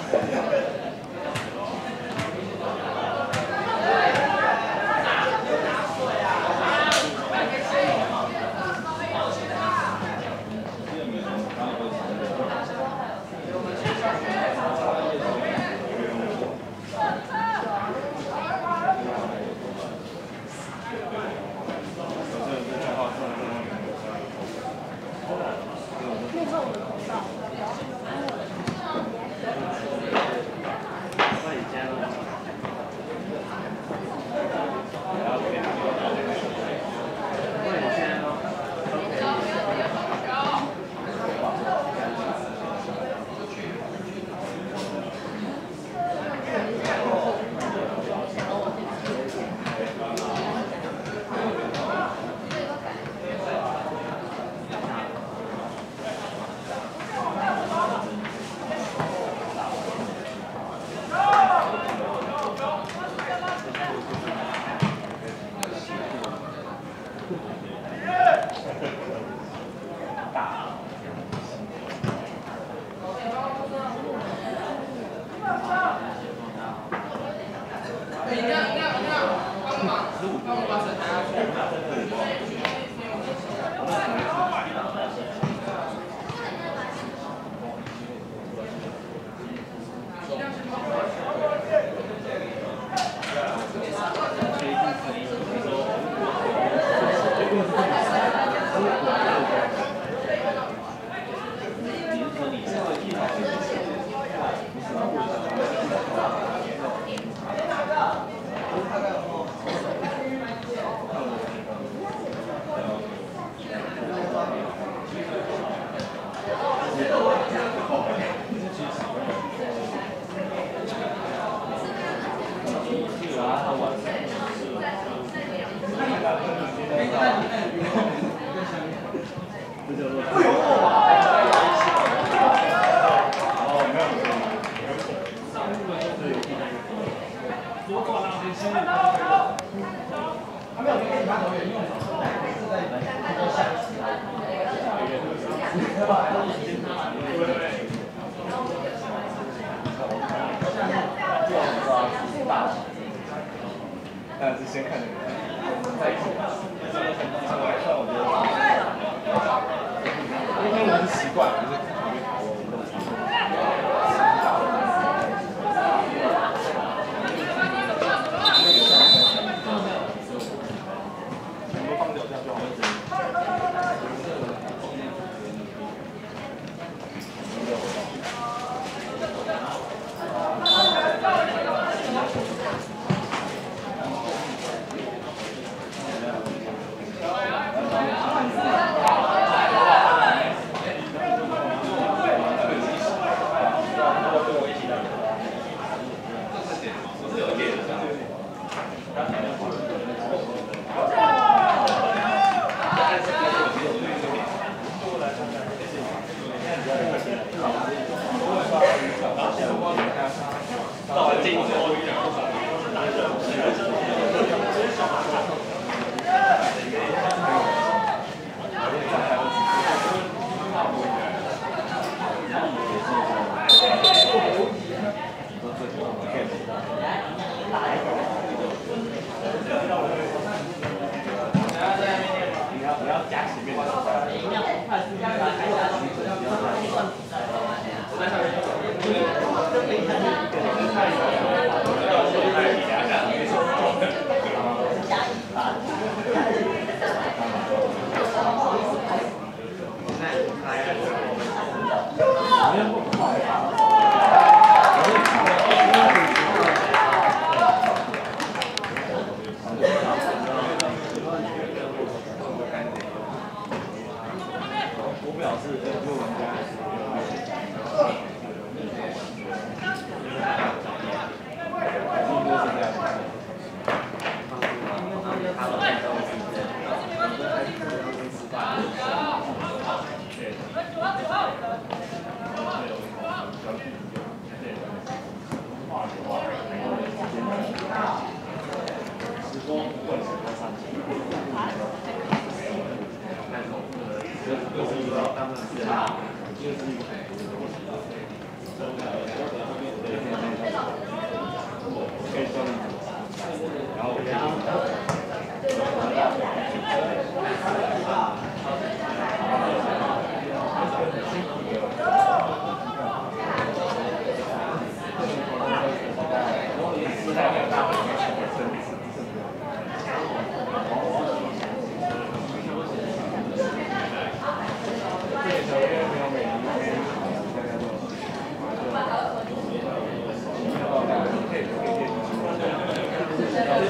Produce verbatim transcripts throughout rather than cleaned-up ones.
但是先看那个，在一起看，上来看我觉得，因为我是习惯，就是全部放脚下就好。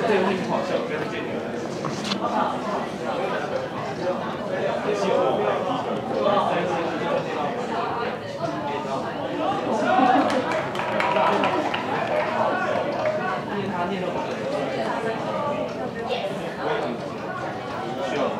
这个会很好笑，跟见你们。也希望我因为他念到不对。需要。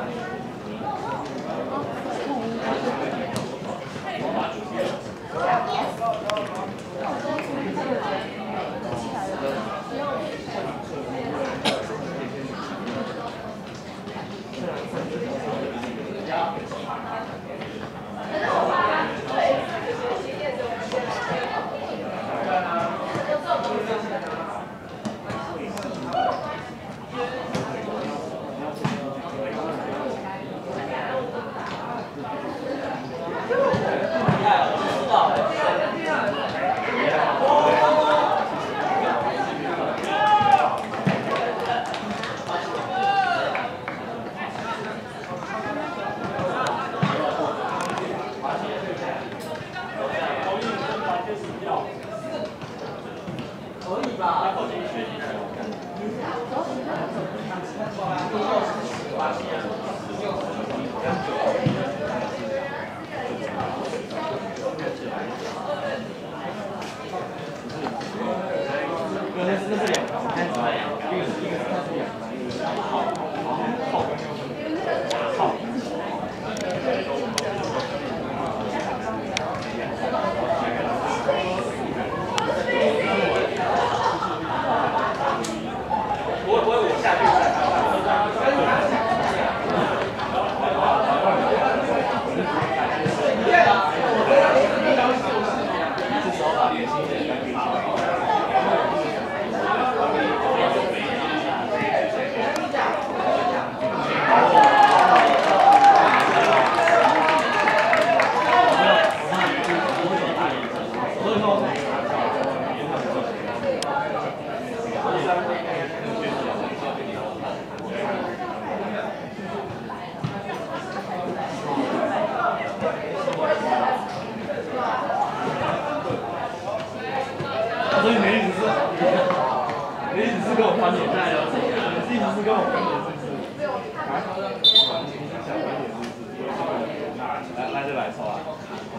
所以你的意思是，你的意思是跟我翻脸在了，你的意思是跟我翻脸是不是？啊？你是想翻脸是不是？来来就来抽啊！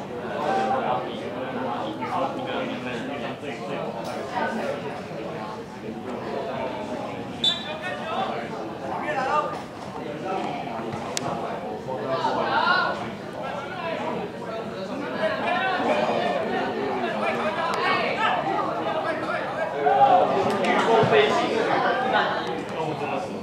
飞行，动物真的是。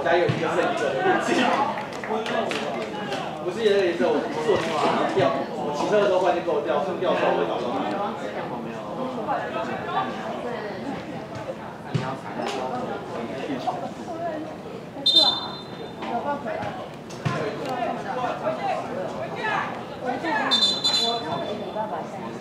家有一个剩一个的武器。不是那个颜色，我是我骑车掉，我骑车的时候忽然间给我掉，掉的时候我会找到它。 是啊，有放回来。我这样，我看了一个礼拜吧，现在。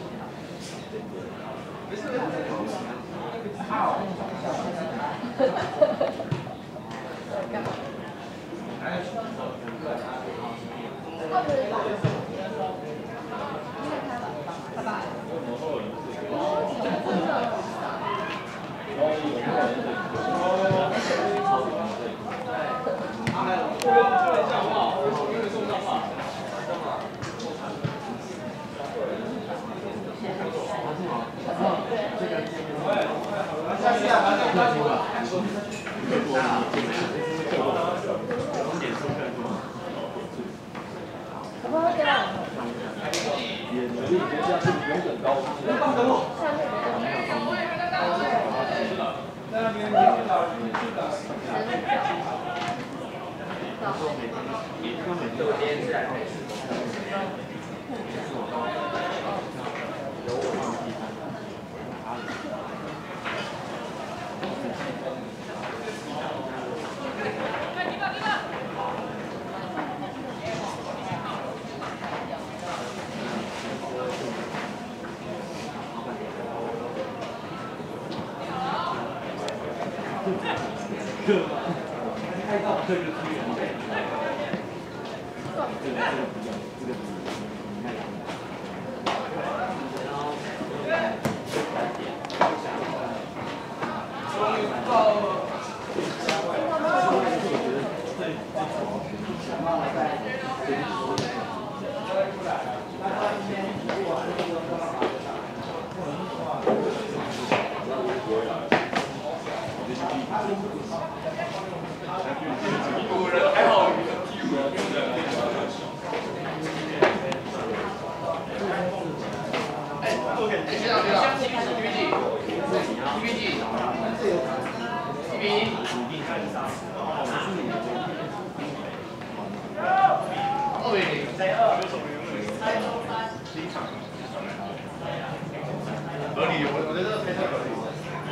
合理，我我觉得这个配合合理。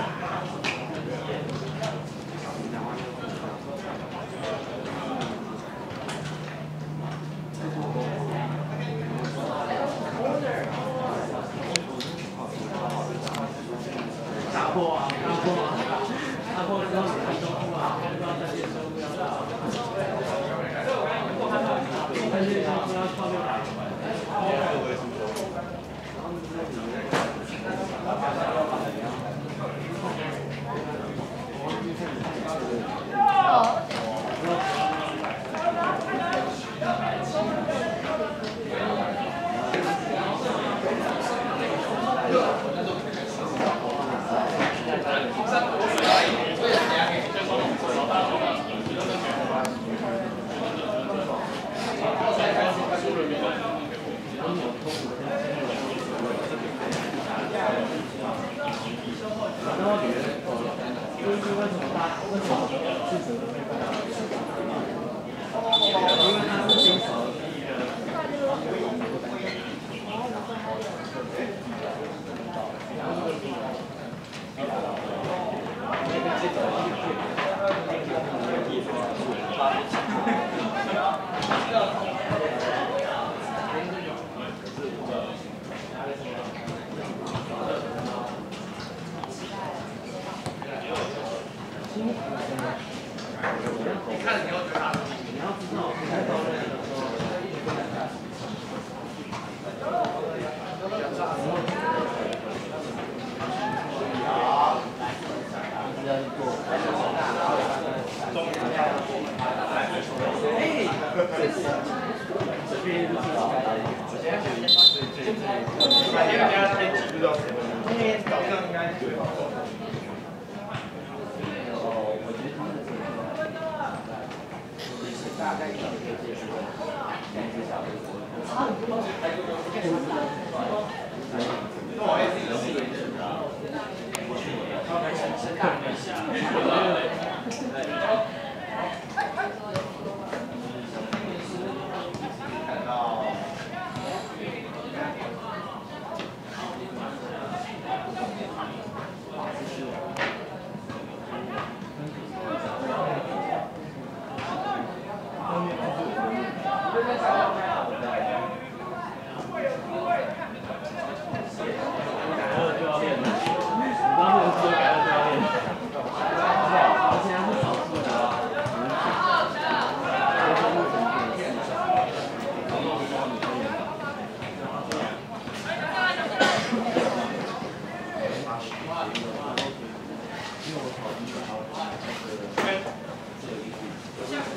打破啊！打破啊！打破之后你收复啊，不要再去收复要打。但是他不要靠六打一块，我也是说。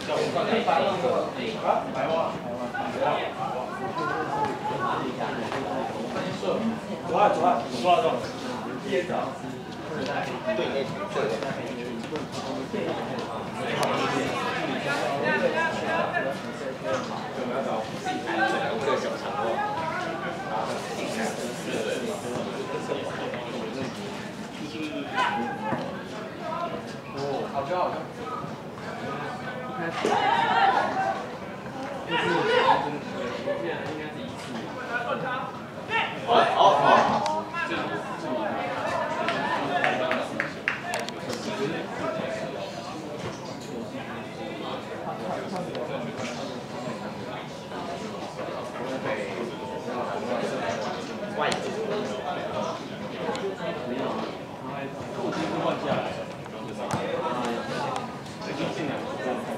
可以把那个啊，白袜，白袜，白袜。左岸，左岸，左岸，左岸。一眼早。对，对，对。有没有找？这个小长袜。哦，好像好像。一开始。就是我记得应该是一次。好，好，好。这里，这里。外籍。没有，我今天换下来了。这就进来。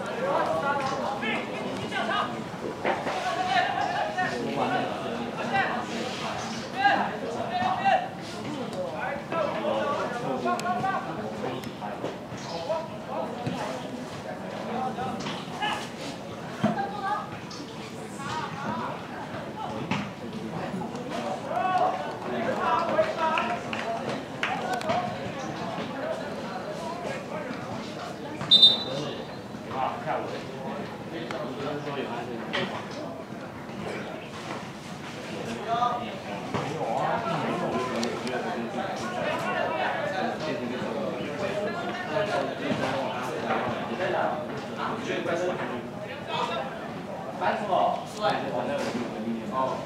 搬什么？哦。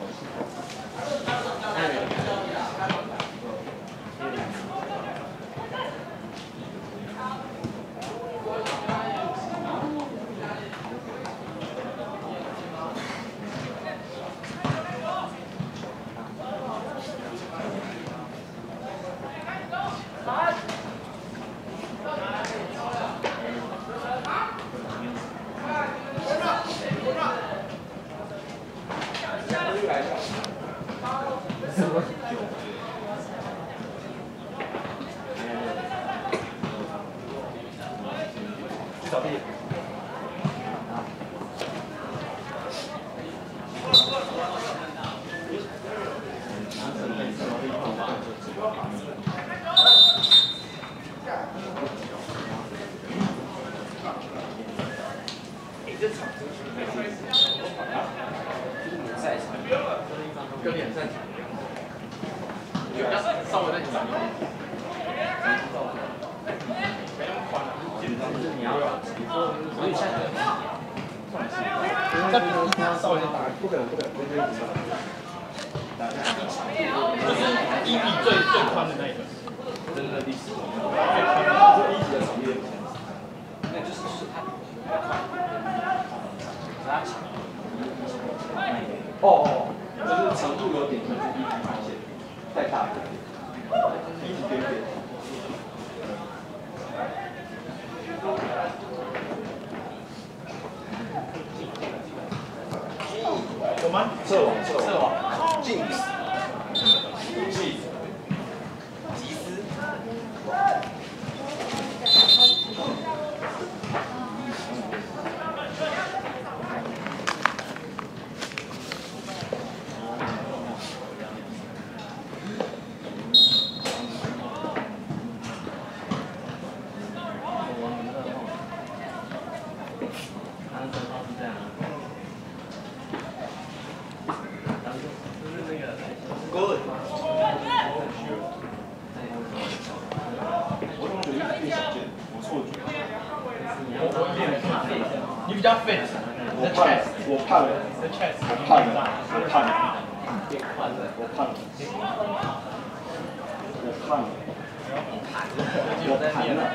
小弟。你这场真是没意思。就是你赛场，跟联赛场一样。要稍微再紧一点。就是你要，所以现在，再比一定要稍微打，不可能不可能，这就是一比最最宽的那一个，真的第十，最宽的，就一级的场地，那就是是他，拉长，哦哦，就是长度有点像是一级发现，再大一点，一级点点。有吗？侧网，侧网 ，Jinx， 吉吉斯，Good。我总觉得有点少见，我错觉。我我有点怕，你比较 fit。我胖，我胖了，我胖了，我胖了，我胖了，我胖了，我盘了。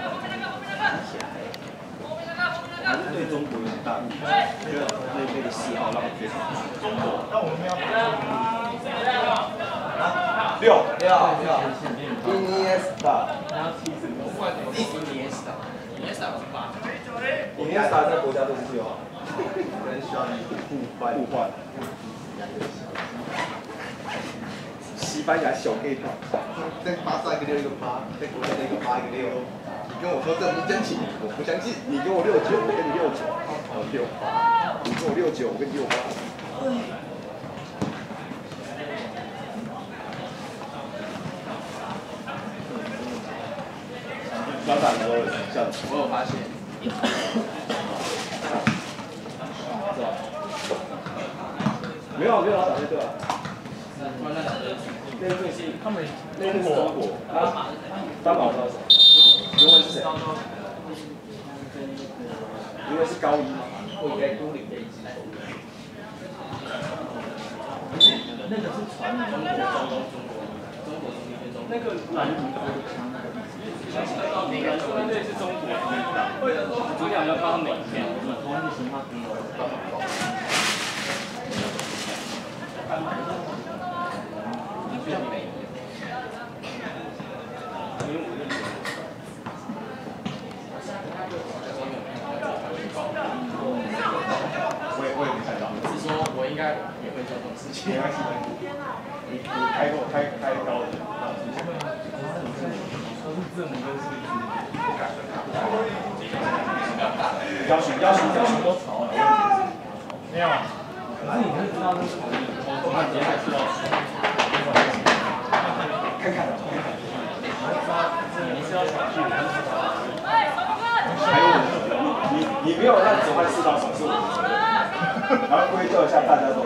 还是对中国有很大的影响，我觉得那那个嗜好让我非常中国，那我们要六六六 ，Iniesta， Iniesta，Iniesta 是八 ，Iniesta 在国家队是六号，可能需要你互换互换。西班牙小 gay 团，在巴萨一个六一个八，在国家队一个八一个六。 你跟我说这不真情，我不相信。你跟我六九，我跟你六九，我六八。你跟我六九，我跟你六八。小打的时候像我有发现。没有没有老打对吧？那个是他们中国中国啊，八宝高手。原文是谁？原文是高一吗？我应该孤零的一只手。那个是传中国中东中国中国中间中那个蓝鱼的那个那对是中国的，昨天好像看到哪一篇？同样是型号。我也我也没看到，是说我应该也会做这种事情。没关系，你你开过开开高的，都是字母跟数字，要求要求要求多潮了，没有。可是你可以知道那是我看别人知道，看看看看，你是要想去。还有你你你没有让指挥四到手术，然后归咎一下大家都。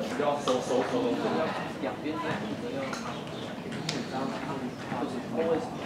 两边都要紧张，就是 always